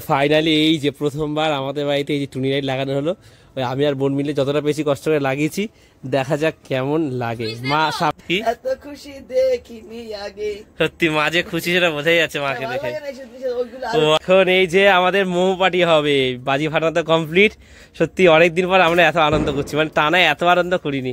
Finally এই যে প্রথমবার আমাদের বাড়িতে এই যে টুনি লাইট লাগানো হলো। ওই আমি আর বোন মিলে যতটা বেশি কষ্ট করে লাগিয়েছি, দেখা যাক কেমন লাগে। মা সাপকি এত খুশি দেখিনি আগে, সত্যি মা যে খুশি সেটা বোঝাই যাচ্ছে মাকে দেখে। এখন এই যে আমাদের মোমো পার্টি হবে, বাজি ফাটানো তো কমপ্লিট। সত্যি অনেকদিন পর আমরা এত আনন্দ করছি, মানে টানা এত আনন্দ করিনি।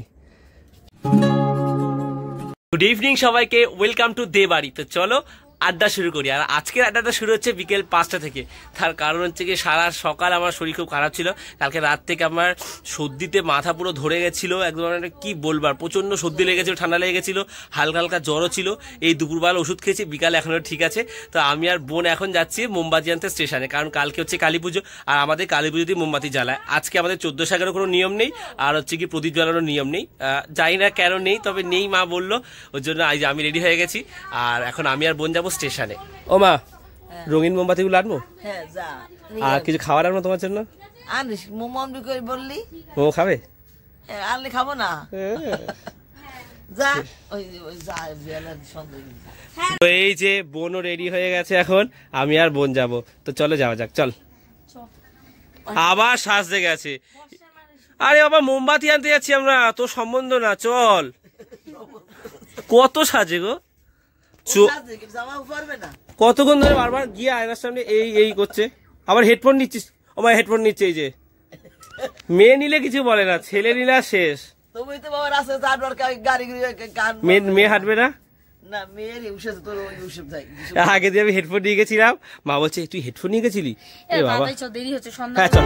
গুড ইভিনিং সবাইকে, ওয়েলকাম টু দে বাড়ি। তো চলো আড্ডা শুরু করি। আর আজকের আড্ডাটা শুরু হচ্ছে বিকেল 5টা থেকে। তার কারণ হচ্ছে কি, সারা সকাল আমার শরীর খুব খারাপ ছিল। কালকে রাত থেকে আমার সর্দিতে মাথা পুরো ধরে গেছিলো, একদম কি বলবার, প্রচন্ড সর্দি লেগেছিল, ঠান্ডা লেগে গেছিলো, হালকা হালকা জ্বরও ছিল। এই দুপুরবেলা ওষুধ খেয়েছি, বিকালে এখনো ঠিক আছে। তো আমি আর বোন এখন যাচ্ছি মোমবাতি আনতে স্টেশনে, কারণ কালকে হচ্ছে কালী পুজো, আর আমাদের কালী পুজোতেই মোমবাতি জ্বালায়। আজকে আমাদের 14 সাগরের কোনো নিয়ম নেই, আর হচ্ছে কি প্রদীপ জ্বালানোর নিয়ম নেই। জানি না কেন নেই, তবে নেই মা বললো, ওর জন্য আজ আমি রেডি হয়ে গেছি। আর এখন আমি আর বোন যাবো স্টেশনে। ও মা, রঙিন মোমবাতি গুলো আনবো, আর কিছু খাবার আনবো তোমার জন্য। আনিস মোমো বললি, মোমো খাবে? আনলে খাবো না। তো এই যে বোনও রেডি হয়ে গেছে, এখন আমি আর বোন যাব। তো চলো যাওয়া যাক, চল। আবার সাজতে গেছে। আরে বাবা, মোমবাতি আনতে যাচ্ছি আমরা, তোর সম্বন্ধ না, চল। কত সাজে গো, কতক্ষণ ধরে বারবার গিয়ে আয়নার সামনে এই এই করছে। আবার হেডফোন নিচ্ছিস? ও মা, হেডফোন নিচ্ছে। এই যে মেয়ে নিলে কিছু বলে না, ছেলে নিলে শেষ। মেয়ে হাঁটবে না। আগে দিয়ে আমি হেডফোন নিয়ে গেছিলাম, মা বলছে তুই হেডফোন নিয়ে গেছিলি? হ্যাঁ চল।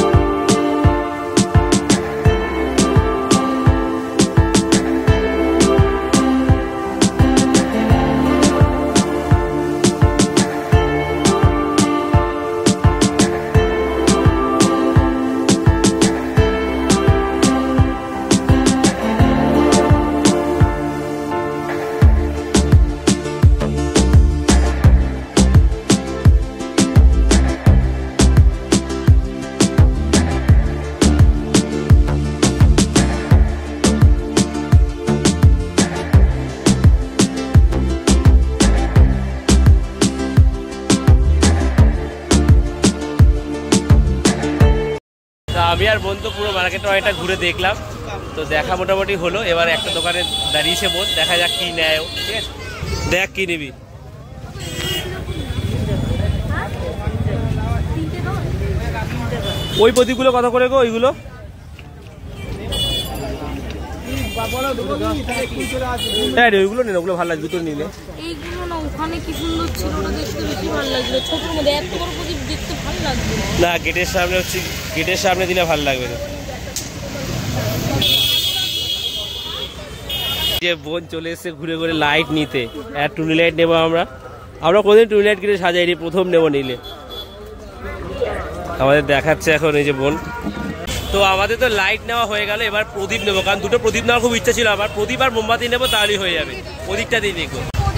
আমি আর বোন তো পুরো মার্কেটটা অনেকটা ঘুরে দেখলাম, তো দেখা মোটামুটি হলো। এবার একটা দোকানে দাঁড়িয়েছে বোন, দেখা যাক কি নেয়। ঠিক আছে, দেখ কি নিবি। ওই প্রদীপগুলো কত করে গো? ওইগুলো হ্যাঁ ওইগুলো নেন, ওগুলো ভালো লাগবে। দুটো নিলে না, গেটের সামনে হচ্ছে, গেটের সামনে দিলে ভালো লাগবে না। যে বোন চলে এসেছে ঘুরে ঘুরে লাইট নিতে, আর টুনি লাইট নেবো আমরা। আমরা কোনদিন টুনি লাইট কিনে সাজাইনি, প্রথম নেবো নিলে। আমাদের দেখাচ্ছে এখন এই যে বোন। তো আমাদের তো লাইট নেওয়া হয়ে গেল, এবার প্রদীপ নেবো, কারণ দুটো প্রদীপ নেওয়ার খুব ইচ্ছা ছিল আমার। প্রদীপ আর মোমবাতি নেবো, তাহলেই হয়ে যাবে। প্রদীপটা দিয়ে দেখবো,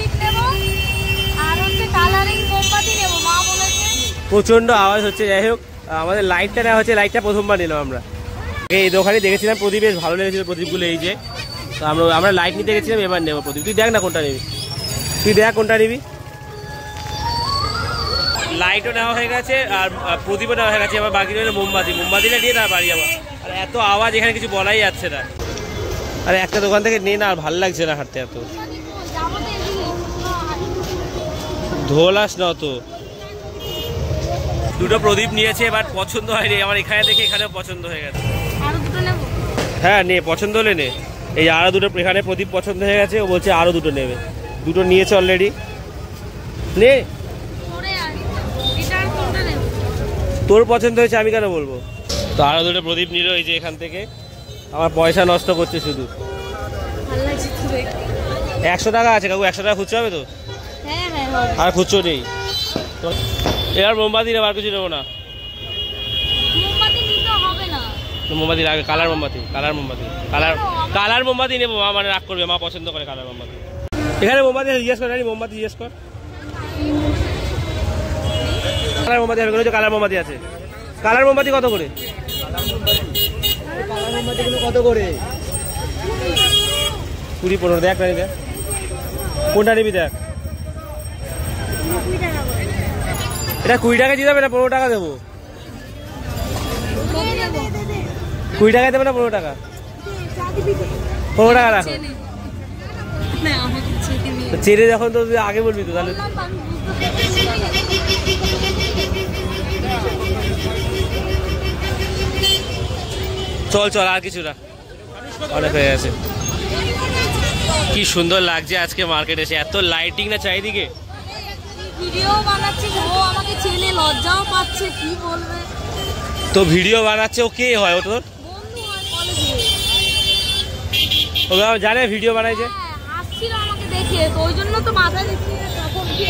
প্রচন্ড আওয়াজ হচ্ছে। যাই হোক, আমাদের লাইটটা নেওয়া হচ্ছে, লাইটটা প্রথমবার নিলাম আমরা। এই দোকানে দেখেছিলাম প্রদীপ, বেশ ভালো লেগেছিল প্রদীপগুলো। এই যে তো আমরা লাইট নিতে গেছিলাম, এবার নেবো প্রদীপ। তুই দেখ না কোনটা নিবি, তুই দেখ কোনটা নিবি। লাইটও নেওয়া হয়ে গেছে আর প্রদীপও নেওয়া হয়ে গেছে, এবার বাকি রইল মোমবাতি। মোমবাতিটা নিয়ে তার বাড়ি যাবো। আর এত আওয়াজ এখানে কিছু বলাই যাচ্ছে না। আরে একটা দোকান থেকে নে না, আর ভালো লাগছে না হাঁটতে। এত ধোলাস না তো। দুটো প্রদীপ নিয়েছে, এবার পছন্দ হয়নি আমার। এখানে দেখে এখানেও পছন্দ হয়ে গেছে। হ্যাঁ নে, পছন্দ হলে নে। এই আরো দুটো এখানে প্রদীপ পছন্দ হয়ে গেছে, ও বলছে আরো দুটো নেবে। দুটো নিয়েছে অলরেডি, নে। তোর পছন্দ হয়েছে, আমি কেন বলবো। তো আরো দুটো প্রদীপ নিল এই যে এখান থেকে। আমার পয়সা নষ্ট করছে শুধু। 100 টাকা আছে কাকু, 100 টাকা খুচরো হবে তো? আর খুচরো নেই। এবার মোমবাতি নেবো, আর কিছু নেবো না। মোমবাতি লাগে, কালার মোমবাতি, কালার মোমবাতি, কালার মোমবাতি নেবো। মা মানে রাগ করবে, মা পছন্দ করে কালার মোমবাতি। এখানে মোমবাতি জিজ্ঞেস কর, মোমবাতি জিজ্ঞেস কর। কালার মোমবাতি হবে, কালার মোমবাতি আছে। কালার মোমবাতি কত করে? কালার মোমবাতিগুলো কত করে? 20-15। দেখ না, দেখ কোনটা নিবি, দেখ। এটা 20 টাকা দিয়ে দেবে না 15 টাকা দেবো? 20 টাকা দেবে না 15 টাকা? 15 টাকা রাখো। চেনে যখন তো আগে বলবি তো তাহলে। চল চল আর কিছু না, অনেক হয়ে গেছে। কি সুন্দর লাগছে আজকে মার্কেটে এসে, এত লাইটিং না চারিদিকে। ভিডিও বানাচ্ছি, ও আমাকে ছেলে লজ্জাও পাচ্ছে, কি বলবে। তো ভিডিও বানাচ্ছে, ও কে হয়? ও তোর বন্ধু হয় কলেজে। ও জানে ভিডিও বানাইছে? হাসছিল আমাকে দেখে, তো ওই জন্য তো মাথায় দেখি তখন কি।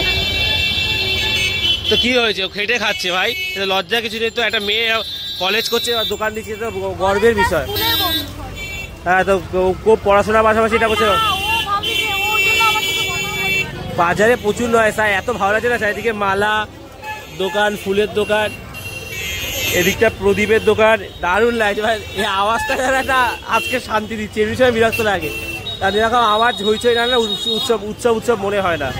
তো কি হয়েছে? ও খেটে খাচ্ছে ভাই, এটা লজ্জা কিছু নেই তো। একটা মেয়ে কলেজ করছে আর দোকান দিচ্ছে, তো গর্বের বিষয়। হ্যাঁ, তো খুব পড়াশোনার পাশাপাশি এটা করছে। বাজারে প্রচুর নয় সাই, এত ভালো লাগছে না চারিদিকে মালা দোকান, ফুলের দোকান, এদিকটা প্রদীপের দোকান, দারুণ লাগছে ভাই। এই আওয়াজটা একটা আজকে শান্তি দিচ্ছে, এই বিষয়ে বিরক্ত লাগে। তার এরকম আওয়াজ হইচই না, উৎসব উৎসব উৎসব মনে হয় না।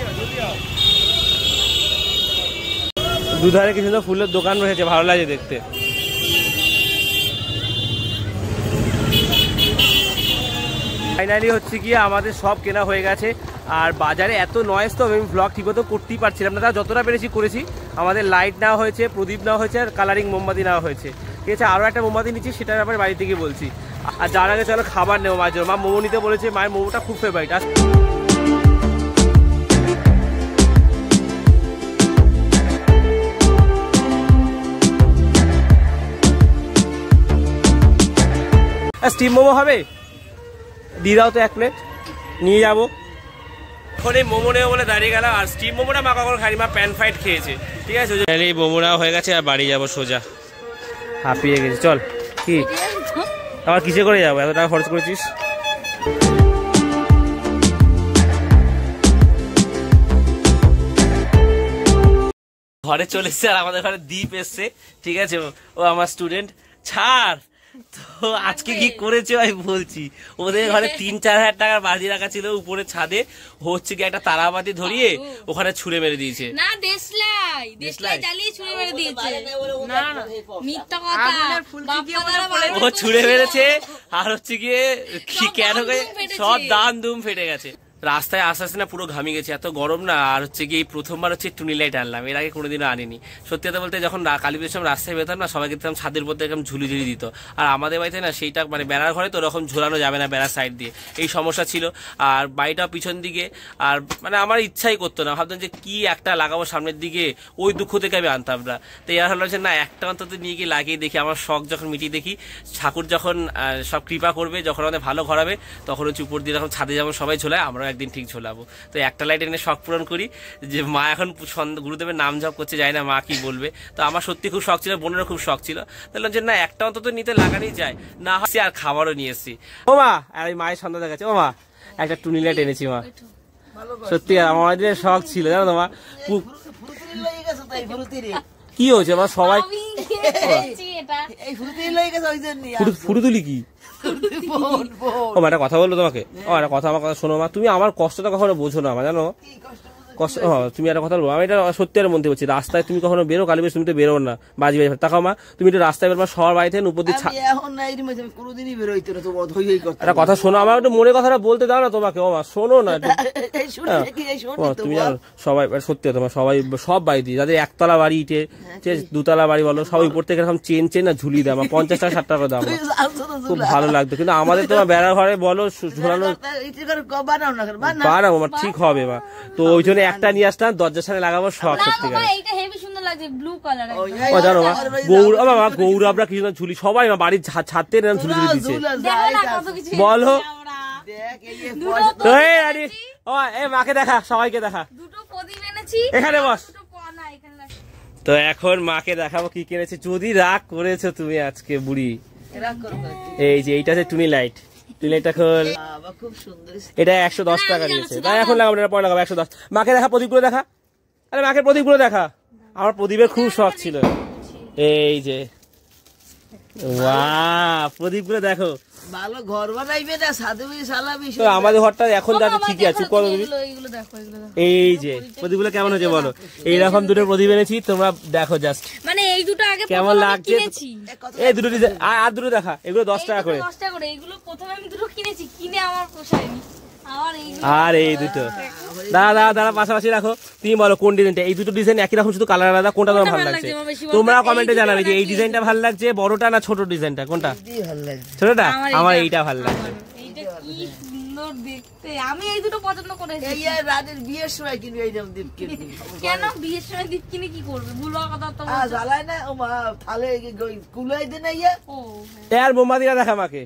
দুধারে কিছু তো ফুলের দোকান রয়েছে, ভালো লাগে দেখতে। ফাইনালি হচ্ছে কি আমাদের সব কেনা হয়ে গেছে। আর বাজারে এত নয়েজ তো আমি ব্লগ ঠিকমতো করতেই পারছিলাম না, তাও যতটা পেরেছি করেছি। আমাদের লাইট নেওয়া হয়েছে, প্রদীপ নেওয়া হয়েছে, আর কালারিং মোমবাতি নেওয়া হয়েছে। ঠিক আছে, আরও একটা মোমবাতি নিচ্ছি, সেটার ব্যাপারে বাড়ি থেকে বলছি। আর যার আগে চলো খাবার নেবো মায়ের জন্য। মা মোমো নিতে বলেছে, মায়ের মোমোটা খুব ফেভারিট। আর স্টিম মোমো হবে, দিয়ে দাও তো 1 প্লেট, নিয়ে যাবো। এখন এই মোমো নেবো বলে দাঁড়িয়ে গেলাম। আর স্টিম মোমোটা মা কখন খাইনি, মা প্যান ফ্রাইড খেয়েছে। ঠিক আছে, এই মোমোটা হয়ে গেছে, আর বাড়ি যাবো সোজা, হাঁপিয়ে গেছি। চল, কি আবার কিসে করে যাবো, এত টাকা খরচ করেছিস। ঘরে চলে এসছে, আর আমাদের ঘরে দীপ এসছে। ঠিক আছে, ও আমার স্টুডেন্ট। ছাড় তো আজকে কি করেছে ভাই বলছি। ওদের ঘরে 3-4 হাজার টাকার বাজি রাখা ছিল উপরে ছাদে, হচ্ছে কি একটা তারাবাতি ধরিয়ে ওখানে ছুঁড়ে মেরে দিয়েছে। না, দেশলাই জ্বালিয়ে ছুঁড়ে মেরে দিয়েছে। না না, মিথ্যা কথা। ও ছুঁড়ে মেরেছে, আর হচ্ছে গিয়ে কি কেন সব দান দুম ফেটে গেছে। রাস্তায় আস্তে আস্তে না পুরো ঘামি গেছে, এত গরম না। আর হচ্ছে কি প্রথমবার হচ্ছে টুনি লাইট আনলাম, এর আগে কোনোদিনও আনিনি। সত্যি কথা বলতে যখন কালী পুজোর সময় রাস্তায় বেরোতাম না, সবাইকে দেখতাম ছাদের উপর থেকে ঝুলি ঝুলি দিত। আর আমাদের বাড়িতে না সেইটা মানে বেড়ার ঘরে তো ওরকম ঝোলানো যাবে না বেড়ার সাইড দিয়ে, এই সমস্যা ছিল। আর বাড়িটা পিছন দিকে, আর মানে আমার ইচ্ছাই করতো না, ভাবতাম যে কি একটা লাগাবো সামনের দিকে, ওই দুঃখ থেকে আমি আনতাম না। তো এর হলো যে না, একটা অন্তত নিয়ে গিয়ে লাগিয়ে দেখি, আমার শখ যখন মিটিয়ে দেখি, ঠাকুর যখন সব কৃপা করবে, যখন আমাদের ভালো ঘরাবে, তখন হচ্ছে উপর দিয়ে যখন ছাদে যেমন সবাই ঝোলায়, আমরাও একদিন ঠিক ঝোলাবো। তো একটা লাইট এনে শখ পূরণ করি। যে মা এখন গুরুদেবের নাম জপ করছে, জানি না মা কি বলবে। তো আমার সত্যি খুব শখ ছিল, বোনেরও খুব শখ ছিল। তাহলে যে না, একটা অন্তত নিতে লাগানোই যায় না, হচ্ছে আর খাবারও নিয়ে এসেছি। ও মা, আর ওই মায়ের সন্ধ্যা দেখাচ্ছে। ও মা, একটা টুনি লাইট এনেছি মা। সত্যি আমাদের শখ ছিল, জানো তো মা। কি হয়েছে মা? সবাই ফুরুতুলি কি? ও মা, একটা কথা বললো তোমাকে। ও একটা কথা, আমার কথা শোনো মা। তুমি আমার কষ্টটা কখনো বোঝো না মা, জানো কষ্ট। হ্যাঁ, তুমি একটা কথা বলবো, আমি এটা সত্যি আর মনতে বলছি। রাস্তায় তুমি কখনো বেরো, কালী বেশ তুমি তো বেরো না, বাজি বাজি তাকাও মা। তুমি একটু রাস্তায় বেরো, সবার বাড়িতে উপর দিয়ে একটা কথা শোনো, আমার একটু মনের কথাটা বলতে দাও না তোমাকে। ও মা শোনো না, তুমি সবাই সত্যি তোমার সবাই সব বাড়ি দিয়ে, যাদের 1 তলা বাড়ি, ইটে 2 তলা বাড়ি বলো, সবাই উপর থেকে এরকম চেন না ঝুলিয়ে দেয়, 50 টাকা 60 টাকা দাম, খুব ভালো লাগতো। কিন্তু আমাদের তোমার বেড়ার ঘরে বলো ঝোলানো বানাবো, ঠিক হবে মা। তো ওই জন্য একটা নিয়ে আসতাম, দরজার সামনে লাগাবো, শখ সত্যি করে। জানো মা, গৌরবরা কিছু ঝুলি, সবাই বাড়ির ছাদতে ঝুলি ঝুলি দিচ্ছে বলো। মাকে দেখা, সবাইকে দেখা, এখানে বস। তো এখন মাকে দেখাবো কি কিনেছি। যদি রাগ করেছো তুমি আজকে বুড়ি। এই যে এইটা হচ্ছে টুনি লাইট, টুনি লাইটটা খোল। এটা 110 টাকা দিয়েছে, তাই এখন লাগাবো না, পরে লাগাবো 110। মাকে দেখা, প্রদীপগুলো দেখা। আরে মাকে প্রদীপগুলো দেখা, আমার প্রদীপের খুব শখ ছিল। এই যে ওয়াও, প্রদীপগুলো দেখো। ভালো ঘর বানাইবে না সাথে সালাবি তো আমাদের ঘরটা এখন যাচ্ছে ঠিকই আছে। এগুলো দেখো এগুলো দেখো। এই যে প্রদীপগুলো কেমন হয়েছে বলো? এইরকম দুটো প্রদীপ এনেছি, তোমরা দেখো জাস্ট মানে এই দুটো আগে কেমন লাগছে। কিনেছি। এই দুটো ডিজাইন আর দুটো দেখা, এগুলো 10 টাকা করে। 10 টাকা করে। এগুলো প্রথমে আমি দুটো কিনেছি, কিনে আমার পোষায়নি। আর এই দুটো দাঁড়া পাশাপাশি রাখো। তুমি বলো কোন ডিজাইনটা? এই দুটো ডিজাইন একই রকম, শুধু কালার আলাদা। কোনটা তোমার ভালো লাগছে? তোমরা কমেন্টে জানাবে যে এই ডিজাইনটা ভালো লাগছে বড়টা না ছোট ডিজাইনটা কোনটা? ছোটটা? আমার এইটা ভালো লাগছে। দেখতে আমি এই দুটো পছন্দ করেছি। এই রাতের বিয়ের সময় কিনবি এইরকম দীপ কিনবি। কেন বিয়ের সময় দীপ কিনে কি করবে? ভুলবার কথা তো জ্বালায় না ও মা, তাহলে কুলাই দে না ইয়া। ও আর মোমবাতিটা দেখা আমাকে।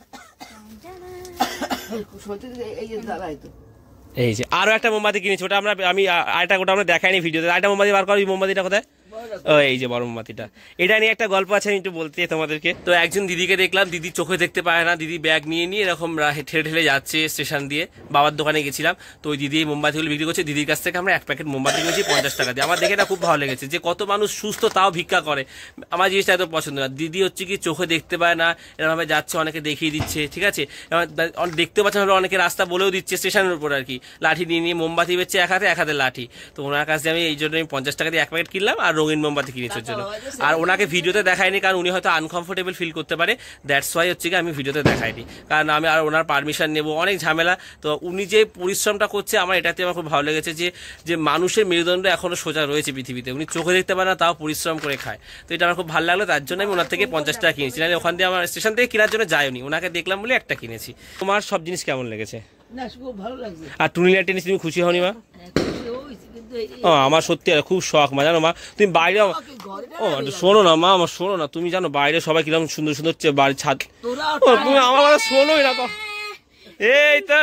এই যে জ্বালায় তো। এই যে আরো একটা মোমবাতি কিনেছি, ওটা আমি আরেকটা ওটা আমরা দেখাইনি ভিডিওতে। আরেকটা মোমবাতি বার করো। এই মোমবাতিটা কোথায়? এই যে বড় মোমবাতিটা। এটা নিয়ে একটা গল্প আছে, আমি একটু বলতে তোমাদেরকে। তো একজন দিদিকে দেখলাম, দিদি চোখে দেখতে পায় না, দিদি ব্যাগ নিয়ে নিয়ে এরকম ঠেলে ঠেলে যাচ্ছে স্টেশন দিয়ে। বাবার দোকানে গেছিলাম, তো ওই দিদি এই মোমবাতিগুলো বিক্রি করছে। দিদির কাছ থেকে আমরা 1 প্যাকেট মোমবাতি কিনেছি 50 টাকা দিয়ে। আমার দেখে এটা খুব ভালো লেগেছে যে কত মানুষ সুস্থ তাও ভিক্ষা করে। আমার জিনিসটা এত পছন্দ না। দিদি হচ্ছে কি চোখে দেখতে পায় না, এরকমভাবে যাচ্ছে, অনেকে দেখিয়ে দিচ্ছে, ঠিক আছে। দেখতে পাচ্ছে না, অনেকে রাস্তা বলেও দিচ্ছে স্টেশনের উপর আর কি। লাঠি নিয়ে নিয়ে মোমবাতি বেচছে, এক হাতে লাঠি। তো ওনার কাছে আমি এই জন্য 50 টাকা দিয়ে 1 প্যাকেট কিনলাম আর রঙিন মোমবাতি কিনেছি। আর ওনাকে ভিডিওতে দেখাইনি, কারণ উনি হয়তো আনকমফোর্টেবল ফিল করতে পারে। দ্যাটস ওয়াই হচ্ছে কি আমি ভিডিওতে দেখাইনি, কারণ আমি আর ওনার পারমিশন নেবো, অনেক ঝামেলা। তো উনি যে পরিশ্রমটা করছে আমার এটাতে আমার খুব ভালো লেগেছে, যে মানুষের মেরুদণ্ড এখনো সোজা রয়েছে পৃথিবীতে। উনি চোখে দেখতে পারে না, তাও পরিশ্রম করে খায়। তো এটা আমার খুব ভালো লাগলো, তার জন্য আমি ওনার থেকে 50 টাকা কিনেছি। নাহলে ওখান দিয়ে আমার স্টেশন থেকে কেনার জন্য যায়নি, ওনাকে দেখলাম বলে একটা কিনেছি। তোমার সব জিনিস কেমন লেগেছে? আর টুনি লাইট টেনিস তুমি খুশি হওনি মা? ও আমার সত্যি খুব শখ মা, জানো মা তুমি বাইরে। ও শোনো না মা, আমার শোনো না, তুমি জানো বাইরে সবাই কিরকম সুন্দর সুন্দর বাড়ির ছাদ। তুমি আমার কথা শোনোই না তো। এই তো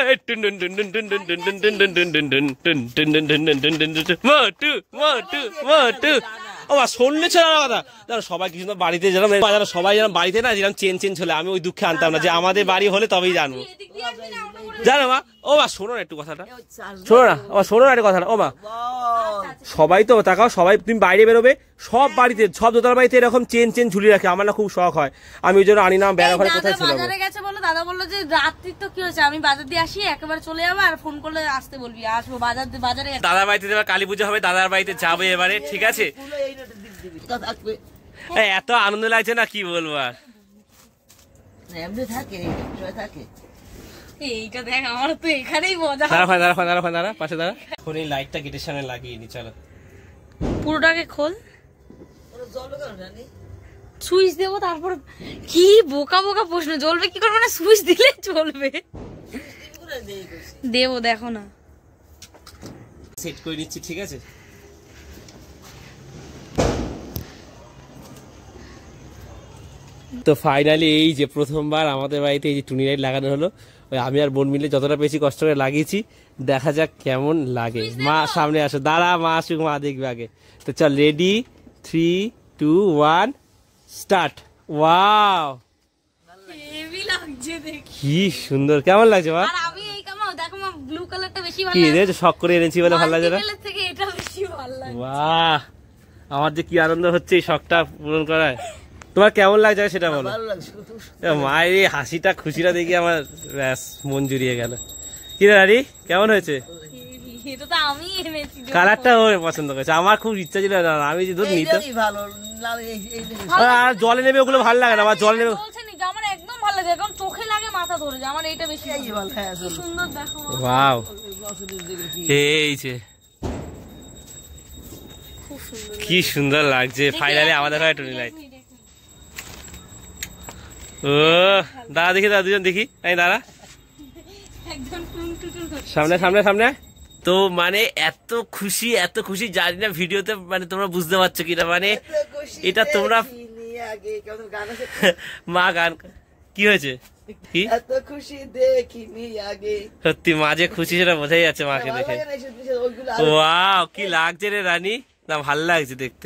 ও শুনলে ছিল না কথা। জানো সবাই কি সুন্দর বাড়িতে যেন সবাই যেন বাড়িতে না যেরকম চেন হলে, আমি ওই দুঃখে আনতাম না যে আমাদের বাড়ি হলে তবেই জানবো, জানো মা। ও মা শোনো না একটু কথাটা, শোনো না ও শোনো না একটু কথাটা। ও মা সবাই তো তাকাও, সবাই তুমি বাইরে বেরোবে, সব বাড়িতে সব দোতলার বাড়িতে এরকম চেন ঝুলিয়ে রাখে। আমার না খুব শখ হয়, আমি ওই জন্য আনি না। বেড়া ঘরে কোথায় ছিল? বাজারে গেছে বলো, দাদা বললো যে রাত্রি তো কি হয়েছে, আমি বাজার দিয়ে আসি একেবারে চলে যাবো, আর ফোন করলে আসতে বলবি, আসবো বাজারে। দাদার বাড়িতে এবার কালী পুজো হবে, দাদার বাড়িতে যাবে এবারে, ঠিক আছে। এত আনন্দ লাগছে না কি বলবো আর। এমনি থাকে থাকে। এইটা দেখ, আমার তো এখানেই মজা। দাঁড়া পাশে দাঁড়া। এখন এই লাইটটা গেটের সামনে লাগিয়ে নি, চলো। পুরোটাকে খোল, সুইচ দেবো, তারপর কি বোকা বোকা প্রশ্ন, জ্বলবে কি করে? মানে সুইচ দিলে চলবে? দেবো, দেখো না সেট করে নিচ্ছি, ঠিক আছে। তো ফাইনালি এই যে প্রথমবার আমাদের বাড়িতে এই যে টুনি লাইট লাগানো হলো। ওই আমি আর বোন মিলে যতটা বেশি কষ্ট করে লাগিয়েছি, দেখা যাক কেমন লাগে। মা সামনে আসো, দাঁড়া মা আসুক, মা দেখবে আগে। তো চল, রেডি 3, 2, 1 স্টার্ট। ওয়াও হেভি লাগছে দেখি, কি সুন্দর, কেমন লাগছে মা? আর আমি এই কামাও দেখো মা, ব্লু কালারটা বেশি ভালো কি লাগে। রে শখ করে এনেছি বলে ভালো লাগে না? মাল্টি থেকে এটা বেশি ভালো লাগে। বাহ, আমার যে কি আনন্দ হচ্ছে এই শখটা পূরণ করায়। তোমার কেমন লাগছে সেটা বলো। মায়ের এই হাসিটা খুশিটা দেখি আমার ব্যাস মন জুড়িয়ে গেল। কি রে রানি, কেমন হয়েছে? এটা তো আমি এনেছি, কালারটা ও পছন্দ করেছে। আমার খুব ইচ্ছা ছিল, আমি যে দুধ নিতে। আর জলে নেবে ওগুলো ভালো লাগে না, আমার জলে নেবে আমার একদম ভালো লাগে, কারণ চোখে লাগে মাথা ধরে যায়। আমার এইটা বেশি ভালো, সুন্দর দেখো। ওয়াও, এই যে খুব সুন্দর, কি সুন্দর লাগছে। ফাইনালি আমাদের হয় টুনি লাইট। ও দাঁড়া দেখি, দাদা দুজন দেখি, এই দাঁড়া সামনে। তো মানে এত খুশি জানি না ভিডিওতে মানে তোমরা বুঝতে পারছো কিনা, মানে এটা তোমরা মা গান কি হয়েছে, কি এত খুশি দেখিনি আগে। সত্যি মা যে খুশি সেটা বোঝাই যাচ্ছে মাকে দেখে। ওয়াও, কি লাগছে রে রানী, না ভালো লাগছে দেখতে।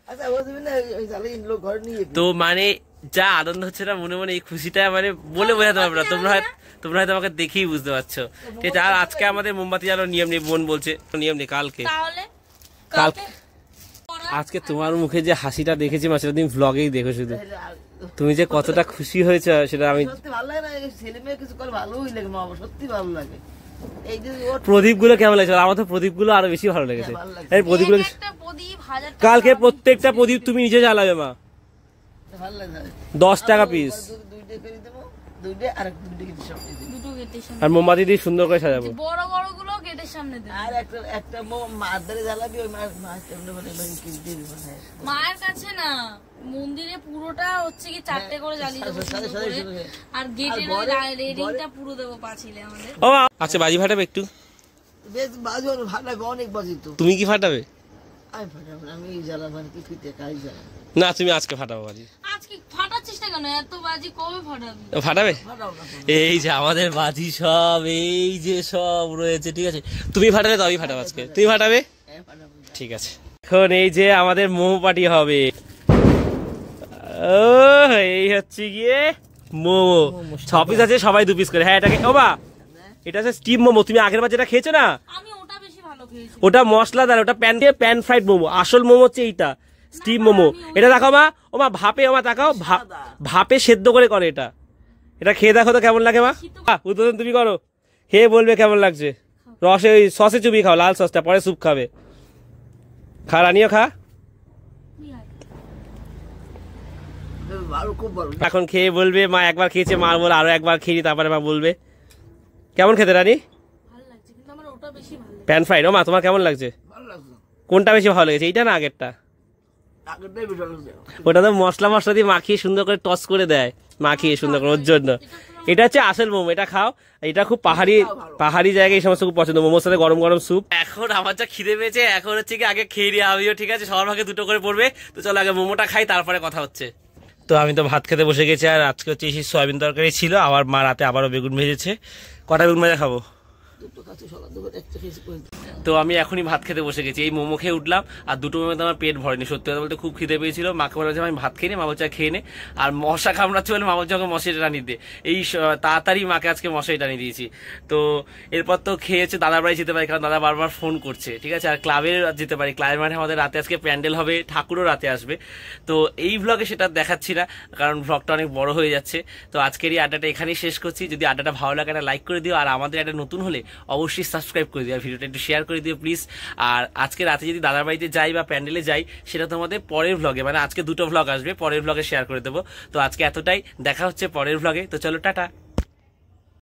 তো মানে যা আনন্দ হচ্ছে না মনে মনে, এই খুশিটা মানে বলে বোঝাতে পারবে না। তোমরা হয়তো আমাকে দেখেই বুঝতে পারছো, ঠিক আছে। আর আজকে আমাদের মোমবাতি জ্বালানোর নিয়ম নেই, বোন বলছে নিয়ম নেই। কালকে আজকে তোমার মুখে যে হাসিটা দেখেছি মা, সেটা তুমি ব্লগেই দেখো শুধু। তুমি যে কতটা খুশি হয়েছে সেটা আমি সত্যি ভালো লাগে না, ছেলে মেয়ে কিছু করে ভালোই লাগে মা বাবা, সত্যি ভালো লাগে। এই যে প্রদীপ গুলো কেমন লাগছে? আমার তো প্রদীপ গুলো আরো বেশি ভালো লেগেছে। ভালো লাগছে। এই প্রদীপ গুলো একটা প্রদীপ 1000 টাকা কালকে প্রত্যেকটা প্রদীপ তুমি নিজে জ্বালাবে মা, ভালো লাগে। 10 টাকা পিস। দুইটা করে দেবো, দুইটা আর দুইটা কিন্তু সব দিয়ে দেবো। দুটো গেটের সামনে আর মোমবাতি দিয়ে সুন্দর করে সাজাবো। বড় বড় গুলো গেটের সামনে দেবে। আর একটা মাছ ধরে জ্বালাবি, ওই মাছ তেমনি মানে কিনে দিয়ে দিবো। মায়ের কাছে না, মন্দিরে পুরোটা হচ্ছে কি 4টে করে জ্বালিয়ে দেবো সুন্দর করে। আর গেটের ওই রেডিংটা পুরো দেবো পাঁচিলে আমাদের। ও আচ্ছা, বাজি ফাটাবে একটু? বেশ বাজু ফাটাবে, অনেক বাজি তো। তুমি কি ফাটাবে? আমি ফাটাবো না, আমি জ্বালাবান কি ফিতে কাজ জ্বালাবো না, তুমি আজকে ফাটাবো বাজি। আজকে ফাটাচ্ছিস না কেন? এত বাজি কবে ফাটাবি? ফাটাবে? ফাটাবো না। এই যে আমাদের বাজি সব, এই যে সব রয়েছে, ঠিক আছে? তুমি ফাটাবে তো আমি ফাটাবো আজকে। তুমি ফাটাবে? হ্যাঁ ফাটাবো। ঠিক আছে। এখন এই যে আমাদের মোমো পার্টি হবে। ও এই হচ্ছে গিয়ে মোমো, 6 পিস আছে, সবাই 2 পিস করে। হ্যাঁ এটাকে ও বা, এটা হচ্ছে স্টিম মোমো। তুমি আগের বার যেটা খেয়েছো না, আমি ওটা বেশি ভালো খেয়েছি। ওটা মশলাদার, ওটা প্যান ফ্রাইড মোমো। আসল মোমো হচ্ছে এইটা, স্টিম মোমো। এটা দেখাও মা, ও মা ভাপে, ও মা তাকাও, ভাপে সেদ্ধ করে করে এটা। এটা খেয়ে দেখো তো কেমন লাগে মা। উদ্বোধন তুমি করো, খেয়ে বলবে কেমন লাগছে। রসে ওই সসে চুবি খাও, লাল সসটা, পরে স্যুপ খাবে। খা রানিও খা। ভালো, খুব ভালো। এখন খেয়ে বলবে মা একবার খেয়েছে, মা বলে আরো একবার খেয়ে তারপরে মা বলবে কেমন খেতে। রানী ভালো লাগছে, কিন্তু আমার ওটা বেশি ভালো লাগে। Pan fried. ও মা তোমার কেমন লাগছে? ভালো লাগছে। কোনটা বেশি ভালো লেগেছে, এইটা না আগেরটা? আগেরটাই বেশি ভালো লাগছে। ওটা তো মশলা মশলা দিয়ে মাখিয়ে সুন্দর করে টস করে দেয়, মাখিয়ে সুন্দর করে, ওর জন্য। এটা হচ্ছে আসল মোমো, এটা খাও। এটা খুব পাহাড়ি জায়গায় এই সমস্ত খুব পছন্দ, মোমোর সাথে গরম গরম স্যুপ। এখন আমার যা খিদে পেয়েছে, এখন হচ্ছে কি আগে খেয়ে নিয়ে আমিও, ঠিক আছে? সবার ভাগে 2টো করে পড়বে। তো চলো আগে মোমোটা খাই, তারপরে কথা হচ্ছে। তো আমি তো ভাত খেতে বসে গেছি, আর আজকে হচ্ছে সেই সয়াবিন তরকারি ছিল, আবার মা রাতে আবারও বেগুন ভেজেছে। কটা বেগুন ভাজা খাবো? দুটো কাছে সকাল দুপুর একটা খেয়েছি করে। তো আমি এখনই ভাত খেতে বসে গেছি, এই মোমো খেয়ে উঠলাম, আর 2টো মোমোতে আমার পেট ভরেনি। সত্যি কথা বলতে খুব খিদে পেয়েছিল। মাকে বলেছে আমি ভাত খেয়ে নি, মা বলছে খেয়ে নে। আর মশা কামড়াচ্ছে বলে মা বলছে আমাকে মশারি টানিয়ে দে। এই তাড়াতাড়ি মাকে আজকে মশারি টানিয়ে দিয়েছি। তো এরপর তো খেয়েছে দাদার বাড়ি যেতে পারি, কারণ দাদা বারবার ফোন করছে, ঠিক আছে? আর ক্লাবে যেতে পারি, ক্লাবের মানে আমাদের রাতে আজকে প্যান্ডেল হবে, ঠাকুরও রাতে আসবে। তো এই ভ্লগে সেটা দেখাচ্ছি না, কারণ ভ্লগটা অনেক বড় হয়ে যাচ্ছে। তো আজকের এই আড্ডাটা এখানেই শেষ করছি। যদি আড্ডাটা ভালো লাগে একটা লাইক করে দিও, আর আমাদের একটা নতুন হলে অবশ্যই সাবস্ক্রাইব করে দিও, আর ভিডিওটা একটু শেয়ার করে দিও প্লিজ। আর আজকে রাতে যদি দাদার বাড়িতে যাই বা প্যান্ডেলে যাই, সেটা তোমাদের পরের ভ্লগে, মানে আজকে 2টো ভ্লগ আসবে, পরের ভ্লগে শেয়ার করে দেবো। তো আজকে এতটাই, দেখা হচ্ছে পরের ভ্লগে। তো চলো টাটা।